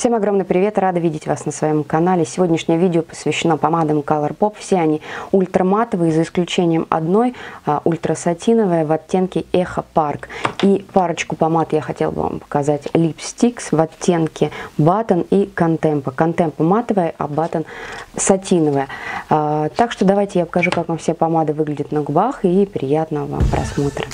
Всем огромный привет, рада видеть вас на своем канале. Сегодняшнее видео посвящено помадам Colourpop. Все они ультраматовые, за исключением одной, ультрасатиновая в оттенке Echo Park. И парочку помад я хотела бы вам показать. Lipsticks в оттенке Button и Contempo. Contempo матовая, а Button сатиновая. Так что давайте я покажу, как вам все помады выглядят на губах, и приятного вам просмотра.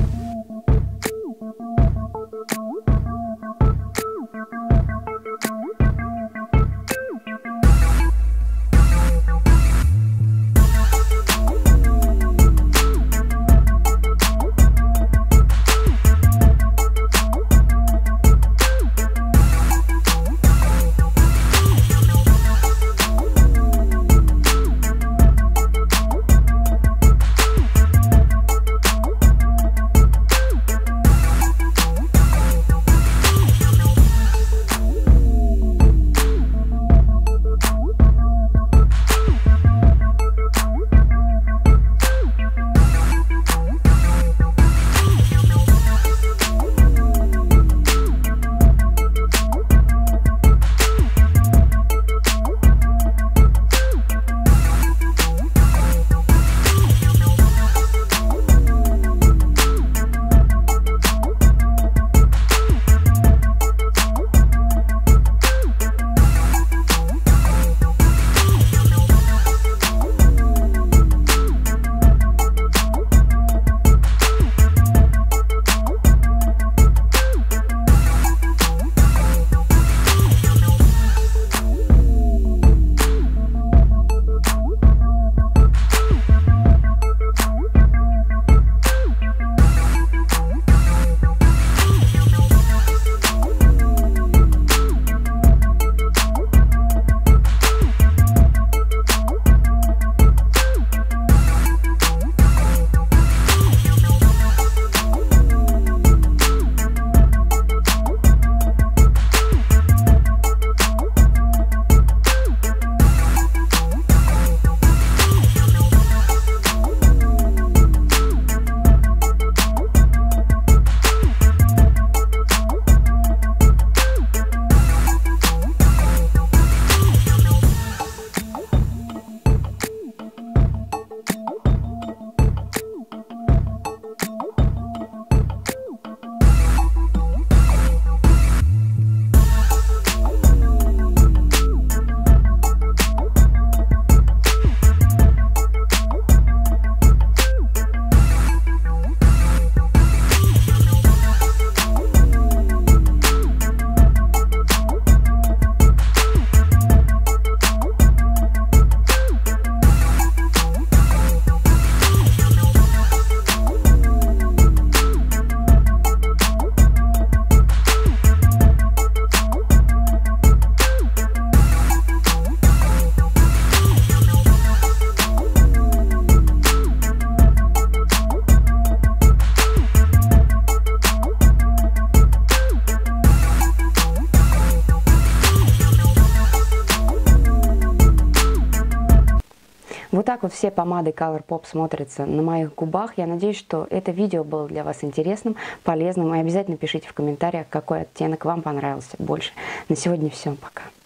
Вот так вот все помады Colourpop смотрятся на моих губах. Я надеюсь, что это видео было для вас интересным, полезным. И обязательно пишите в комментариях, какой оттенок вам понравился больше. На сегодня все. Пока.